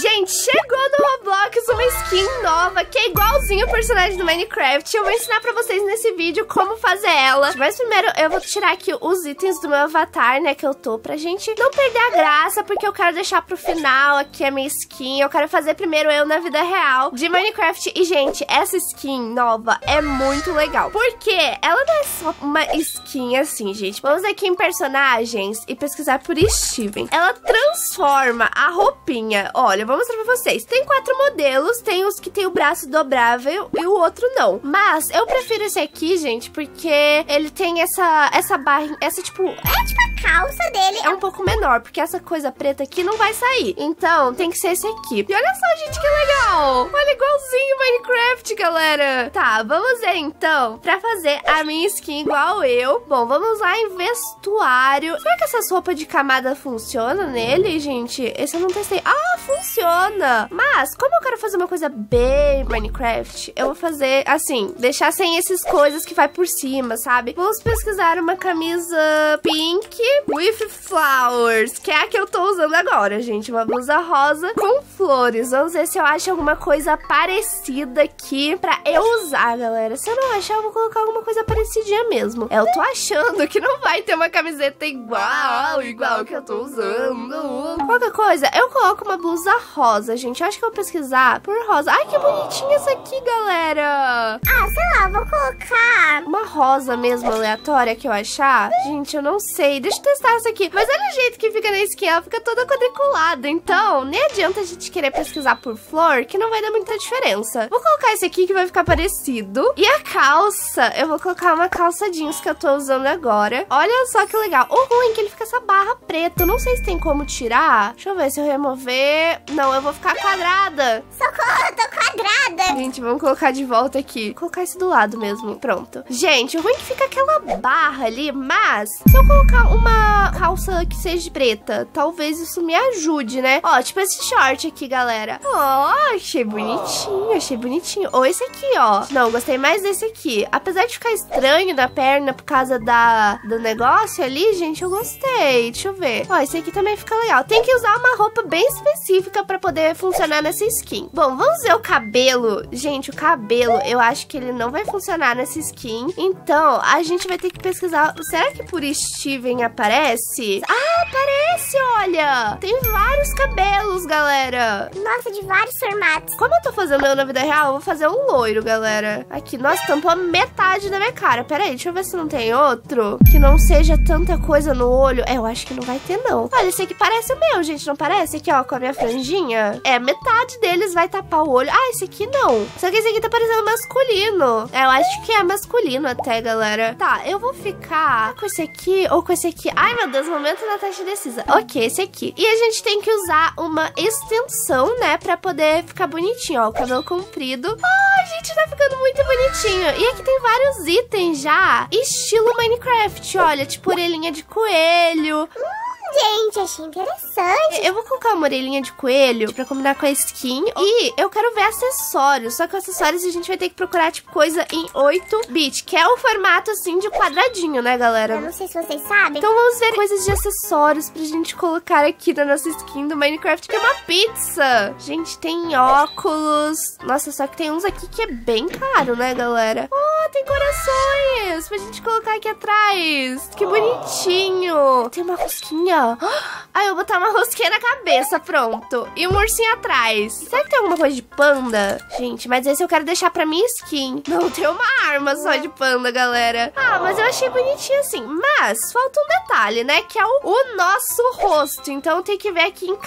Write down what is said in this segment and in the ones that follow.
Gente, chegou no Roblox uma skin nova que é igualzinho o personagem do Minecraft. Eu vou ensinar pra vocês nesse vídeo como fazer ela. Mas primeiro eu vou tirar aqui os itens do meu avatar, né, que eu tô, pra gente não perder a graça, porque eu quero deixar pro final aqui a minha skin. Eu quero fazer primeiro eu na vida real de Minecraft. E, gente, essa skin nova é muito legal, porque ela não é só uma skin assim, gente. Vamos aqui em personagens e pesquisar por Steven. Ela transforma a roupinha. Olha, eu vou mostrar pra vocês. Tem 4 modelos, tem os que tem o braço dobrável e o outro não. Mas eu prefiro esse aqui, gente, porque ele tem essa barra, essa tipo... É tipo a calça dele. É um pouco menor, porque essa coisa preta aqui não vai sair. Então, tem que ser esse aqui. E olha só, gente, que legal. Olha, igualzinho Minecraft, galera. Tá, vamos ver, então, pra fazer a minha skin igual eu. Bom, vamos lá em vestuário. Será que essas roupas de camada funcionam nele, gente? Esse eu não testei. Ah, funciona. Mas, como eu quero fazer uma coisa bem Minecraft, eu vou fazer, assim, deixar sem essas coisas que vai por cima, sabe? Vamos pesquisar uma camisa pink with flowers, que é a que eu tô usando agora, gente. Uma blusa rosa com flores. Vamos ver se eu acho alguma coisa parecida aqui pra eu usar, galera. Se eu não achar, eu vou colocar alguma coisa parecidinha mesmo. Eu tô achando que não vai ter uma camiseta igual que eu tô usando. Qualquer coisa, eu coloco uma blusa rosa, gente. Eu acho que eu vou pesquisar por rosa. Ai, que bonitinha essa aqui, galera. Ah, sei lá, vou colocar uma rosa mesmo, aleatória, que eu achar. Gente, eu não sei. Deixa eu testar essa aqui. Mas olha o jeito que fica na skin. Ela fica toda quadriculada. Então, nem adianta a gente querer pesquisar por flor, que não vai dar muita diferença. Vou colocar esse aqui que vai ficar parecido. E a calça, eu vou colocar uma calça jeans que eu tô usando agora. Olha só que legal. O ruim é que ele fica essa barra preta. Eu não sei se tem como tirar. Deixa eu ver se eu remover. Não, eu vou ficar quadrada. Socorro, eu tô quadrada. Gente, vamos colocar de volta aqui. Vou colocar esse do lado mesmo. Pronto. Gente, o ruim é que fica aquela barra ali, mas se eu colocar uma calça que seja preta, talvez isso me ajude, né? Ó, tipo esse short aqui, galera. Ó, achei bonitinho, achei bonitinho. Ou esse aqui, ó. Não, gostei mais desse aqui. Apesar de ficar estranho na perna por causa do negócio ali, gente, eu gostei. Deixa eu ver. Ó, esse aqui também fica legal. Tem que usar uma roupa bem específica pra poder funcionar nessa skin. Bom, vamos ver o cabelo. Gente, o cabelo, eu acho que ele não vai funcionar nessa skin. Então, a gente vai ter que pesquisar. Será que por Steven aparece? Ah, aparece, olha. Tem vários cabelos, galera. Nossa, de vários formatos. Como eu tô fazendo eu na vida real, eu vou fazer um loiro, galera. Aqui, nossa, tampou a metade da minha cara. Pera aí, deixa eu ver se não tem outro que não seja tanta coisa no olho. É, eu acho que não vai ter, não. Olha, esse aqui parece o meu, gente, não parece? Aqui, ó, com a minha franjinha. É, metade deles vai tapar o olho. Ah, esse aqui não. Só que esse aqui tá parecendo masculino. É, eu acho que é masculino até, galera. Tá, eu vou ficar com esse aqui ou com esse aqui. Ai, meu Deus, momento da taxa indecisa. Ok, esse aqui. E a gente tem que usar uma extensão, né, pra poder ficar bonitinho, ó, o cabelo comprido. Ai, gente, tá ficando muito bonitinho. E aqui tem vários itens já, estilo Minecraft, olha, tipo orelhinha de coelho. Gente, achei interessante. Eu vou colocar uma orelhinha de coelho pra combinar com a skin. E eu quero ver acessórios. Só que acessórios a gente vai ter que procurar, tipo, coisa em 8-bit, que é o formato, assim, de quadradinho, né, galera? Eu não sei se vocês sabem. Então vamos ver coisas de acessórios pra gente colocar aqui na nossa skin do Minecraft, que é uma pizza. Gente, tem óculos. Nossa, só que tem uns aqui que é bem caro, né, galera? Oh, tem corações pra gente colocar aqui atrás. Que bonitinho. Tem uma rosquinha. Ah, eu vou botar uma rosquinha na cabeça, pronto. E um ursinho atrás. Será que tem alguma coisa de panda? Gente, mas esse eu quero deixar pra minha skin. Não, tem uma arma só de panda, galera. Ah, mas eu achei bonitinho assim. Mas falta um detalhe, né? Que é o nosso rosto. Então tem que ver aqui em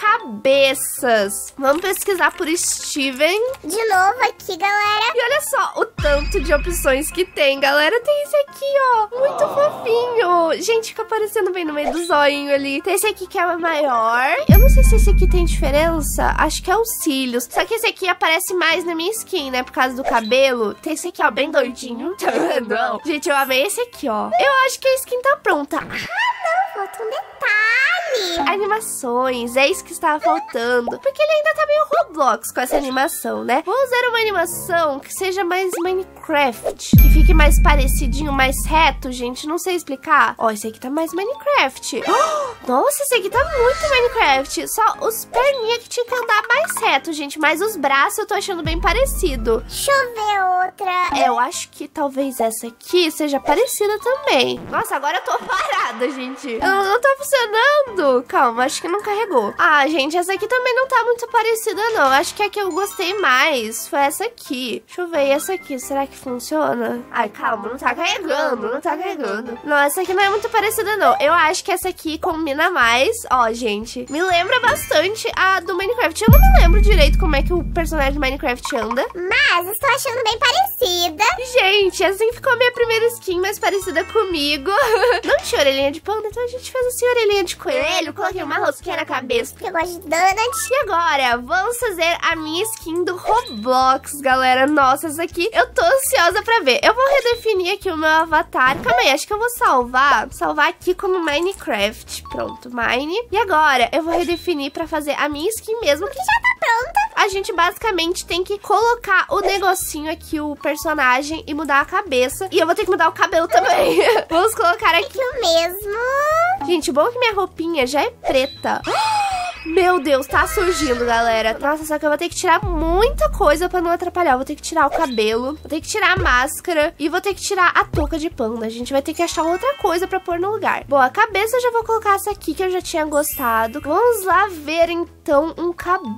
cabeças. Vamos pesquisar por Steven. De novo aqui, galera. E olha só o tanto de opções que tem, galera. Tem esse aqui, ó. Muito fofinho. Gente, fica aparecendo bem no meio do zoinho ali. Tem esse aqui que é o maior. Eu não sei se esse aqui tem diferença. Acho que é os cílios. Só que esse aqui aparece mais na minha skin, né? Por causa do cabelo. Tem esse aqui, ó, bem doidinho. Tá vendo? Gente, eu amei esse aqui, ó. Eu acho que a skin tá pronta. Ah, não. Falta um detalhe. Animações. É isso que estava faltando. Porque ele ainda tá meio Roblox com essa animação, né? Vou usar uma animação que seja mais Minecraft. Que fique mais parecidinho, mais reto, gente. Não sei explicar. Ó, esse aqui tá mais Minecraft. Oh, nossa, esse aqui tá muito Minecraft. Só os perninhas que tinha que andar mais reto, gente, mas os braços eu tô achando bem parecido. Deixa eu ver outra. Eu acho que talvez essa aqui seja parecida também. Nossa, agora eu tô parada, gente. Não tá funcionando. Calma, acho que não carregou. Ah, gente, essa aqui também não tá muito parecida, não. Acho que a que eu gostei mais foi essa aqui. Deixa eu ver, e essa aqui, será que funciona? Ai, calma, não tá carregando, não tá carregando. Não, essa aqui não é muito parecida, não. Eu acho que essa aqui combina mais. Ó, gente, me lembra bastante a do Minecraft. Eu não me lembro direito como é que o personagem do Minecraft anda. Mas estou achando bem parecida. Gente, assim ficou a minha primeira skin mais parecida comigo. Não tinha orelhinha de panda, então a gente fez assim, orelhinha de coelho. Coloquei uma rosquinha na cabeça, Porque eu gosto de donuts. e agora, vamos fazer a minha skin do Roblox, galera. Nossa, essa aqui eu tô ansiosa pra ver. Eu vou redefinir aqui o meu avatar. Calma aí, acho que eu vou salvar aqui como Minecraft. Pronto, Mine. E agora, eu vou redefinir pra fazer a minha skin mesmo, que já tá pronta. A gente basicamente tem que colocar o negocinho aqui, o personagem, e mudar a cabeça. E eu vou ter que mudar o cabelo também. Vamos colocar aqui. O mesmo. Gente, bom que minha roupinha já é preta. Meu Deus, tá surgindo, galera. Nossa, só que eu vou ter que tirar muita coisa pra não atrapalhar. Eu vou ter que tirar o cabelo, vou ter que tirar a máscara e vou ter que tirar a touca de panda. A gente vai ter que achar outra coisa pra pôr no lugar. Bom, a cabeça eu já vou colocar essa aqui que eu já tinha gostado. Vamos lá ver, então, um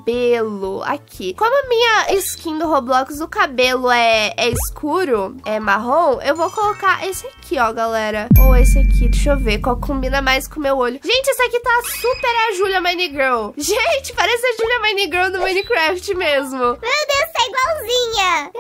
cabelo aqui. Como a minha skin do Roblox, o cabelo é escuro, é marrom, eu vou colocar esse aqui, ó, galera. Ou esse aqui, deixa eu ver qual combina mais com o meu olho. Gente, esse aqui tá super a Julia Minegirl. Gente, parece a Julia Minegirl do Minecraft mesmo. Meu Deus, tá igualzinha.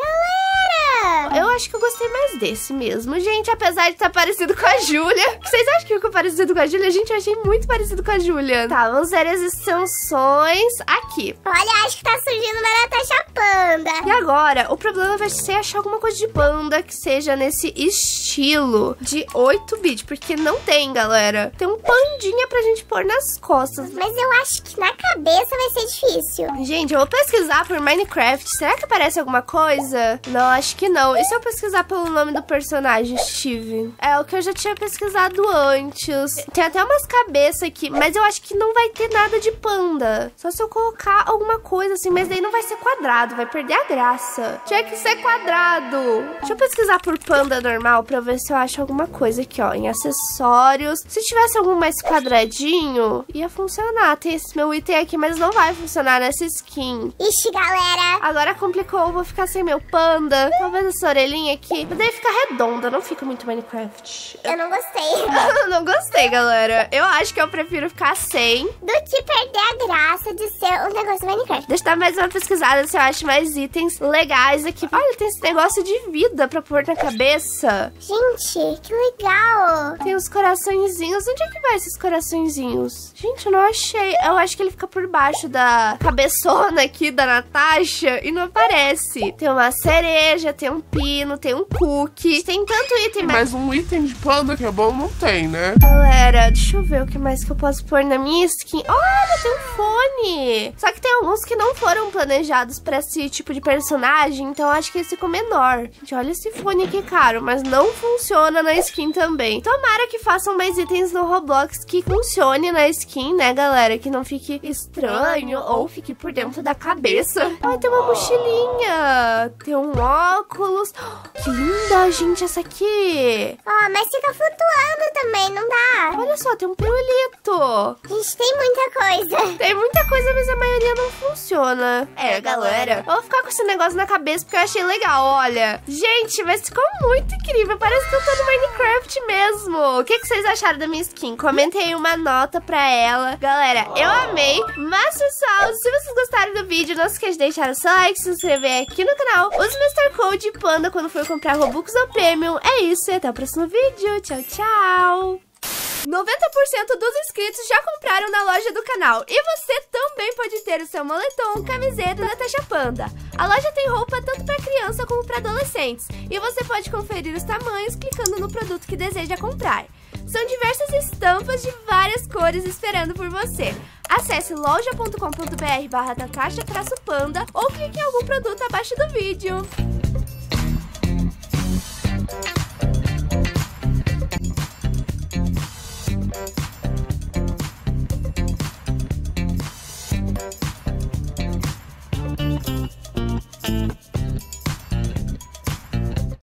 Galera. Eu acho que eu gostei mais desse mesmo. Gente, apesar de estar parecido com a Julia. Vocês acham que ficou parecido com a Julia? Gente, eu achei muito parecido com a Julia. Tá, vamos ver as extensões aqui. Olha, acho que tá surgindo uma Natasha Panda. E agora, o problema vai ser achar alguma coisa de panda que seja nesse estilo de 8-bit. Porque não tem, galera. Tem um pandinha pra gente pôr nas costas. Mas eu acho que na cabeça vai ser difícil. Gente, eu vou pesquisar por Minecraft. Será que aparece alguma coisa? Não, acho que não. E se eu pesquisar pelo nome do personagem, Steve? É o que eu já tinha pesquisado antes. Tem até umas cabeças aqui, mas eu acho que não vai ter nada de panda. Só se eu colocar alguma coisa assim, mas daí não vai ser quadrado, vai perder a graça. Tinha que ser quadrado. Deixa eu pesquisar por panda normal pra ver se eu acho alguma coisa aqui, ó, em acessórios. Se tivesse algum mais quadradinho, ia funcionar. Tem esse meu item aqui, mas não vai funcionar nessa skin. Ixi, galera. Agora complicou, eu vou ficar sem meu panda. Talvez essa orelhinha aqui, mas daí fica redonda, não fica muito Minecraft. Eu não gostei. Eu não gostei, galera. Eu acho que eu prefiro ficar sem Do que perder a graça de ser um negócio do Minecraft. Deixa eu dar mais uma pesquisada se eu acho mais itens legais aqui. Olha, tem esse negócio de vida pra pôr na cabeça. Gente, que legal. Tem os coraçõezinhos. Onde é que vai esses coraçõezinhos? Gente, eu não achei. Eu acho que ele fica por baixo da cabeçona aqui da Natasha e não aparece. Tem uma cereja, tem um pino, tem um cookie. Tem tanto item, Mas um item de panda que é bom não tem, né? Galera, deixa eu ver o que mais que eu posso pôr na minha skin. Olha, tem um fone. Só que tem alguns que não foram planejados pra esse tipo de personagem, então eu acho que esse ficou menor. Gente, olha esse fone aqui, caro, mas não funciona na skin também. Tomara que façam mais itens no Roblox que funcione na skin, né, galera? Que não fique estranho ou fique por dentro da cabeça. Ai, tem uma mochilinha. Tem um óculos. Que linda, gente, essa aqui. Ó, mas fica flutuando também, não dá. Olha só, tem um pirulito. Gente, tem muita coisa. Tem muita coisa, mas a maioria não funciona. É, galera, eu vou ficar com esse negócio na cabeça porque eu achei legal, olha. Gente, mas ficou muito incrível. Parece que eu tô no Minecraft mesmo. O que vocês acharam da minha skin? Comentem aí uma nota pra ela. Galera, eu amei. Mas, pessoal, se vocês gostaram do vídeo, não se esqueça de deixar o seu like, se inscrever aqui no canal. Use o Mr. Code Panda quando for comprar Robux ou Premium. É isso, e até o próximo vídeo. Tchau, tchau. 90% dos inscritos já compraram na loja do canal. E você também pode ter o seu moletom, camiseta Natasha Panda. A loja tem roupa tanto para criança como para adolescentes. E você pode conferir os tamanhos clicando no produto que deseja comprar. São diversas estampas de várias cores esperando por você. Acesse loja.com.br/Natasha-Panda ou clique em algum produto abaixo do vídeo.